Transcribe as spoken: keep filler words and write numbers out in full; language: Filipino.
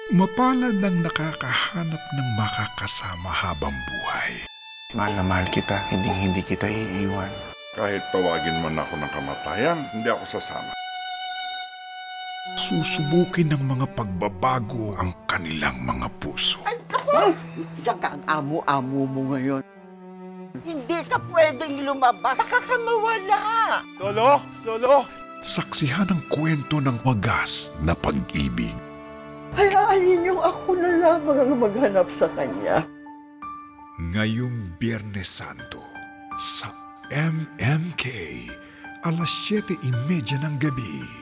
Mapalad ang nakakahanap ng makakasama habang buhay. Mahal na mahal kita, hindi hindi kita iiwan. Kahit tawagin man ako ng kamatayan, hindi ako sasama. Susubukin ng mga pagbabago ang kanilang mga puso. Ay, naku! Diyan ka ang amo-amo mo ngayon. Hindi ka pwedeng lumabas. Baka ka mawala. Lolo! Lolo! Saksihan ang kwento ng wagas na pag-ibig. Hayaan niyong ako na lamang ang maghanap sa kanya. Ngayong Biyernes Santo, sa M M K, alas siyete trenta ng gabi.